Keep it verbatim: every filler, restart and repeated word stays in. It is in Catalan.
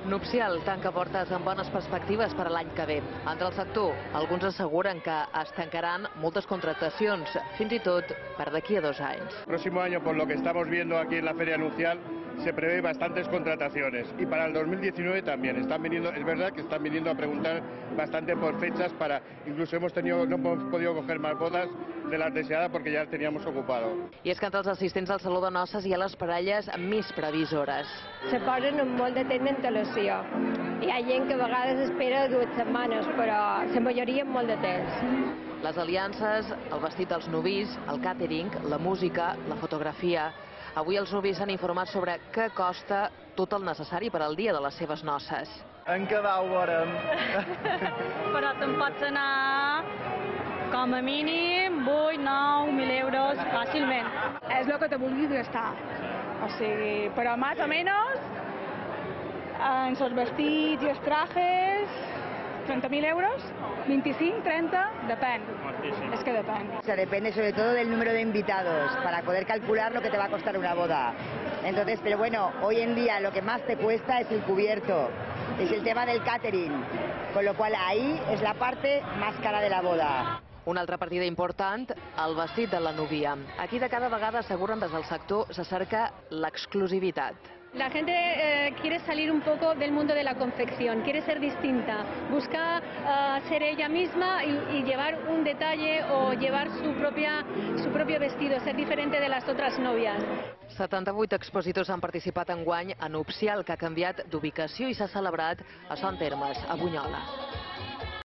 Nupcial tanca portes amb bones perspectives per a l'any que ve. Entre el sector, alguns asseguren que es tancaran moltes contractacions, fins i tot per d'aquí a dos anys. El próximo año, por lo que estamos viendo aquí en la Feria Nupcial, se prevé bastantes contrataciones y para el dos mil diecinueve también están viniendo, es verdad que están viniendo a preguntar bastante por fechas para, incluso hemos tenido, no hemos podido coger más bodas de las deseadas porque ya las teníamos ocupado. I és que entre els assistents al Saló de Noces hi ha les parelles més previsores. Se posen amb molt de temps d'antelació. Hi ha gent que a vegades espera dues setmanes, però la majoria amb molt de temps. Les aliances, el vestit dels novis, el càtering, la música, la fotografia. Avui els novis s'han informat sobre què costa tot el necessari per al dia de les seves noces. En cada ho veurem. Però te'n pots anar com a mínim vuit, nou mil euros fàcilment. És el que te vulguis gastar. O sigui, però més o menys en els vestits i els trajes treinta mil euros, veinticinco, treinta, depèn. Es que depèn. O sea, depende sobre todo del número de invitados para poder calcular lo que te va a costar una boda. Entonces, pero bueno, hoy en día lo que más te cuesta es el cubierto, es el tema del catering, con lo cual ahí es la parte más cara de la boda. Una altra partida important, el vestit de la núvia. Aquí de cada vegada asseguren des del sector se cerca l'exclusivitat. La gente eh, quiere salir un poco del mundo de la confección, quiere ser distinta, busca uh, ser ella misma y, y llevar un detalle o llevar su, propia, su propio vestido, ser diferente de las otras novias. setanta-vuit expositors han participat enguany a Nupcial, que ha canviat d'ubicació i s'ha celebrat a Son Termes, a Bunyola.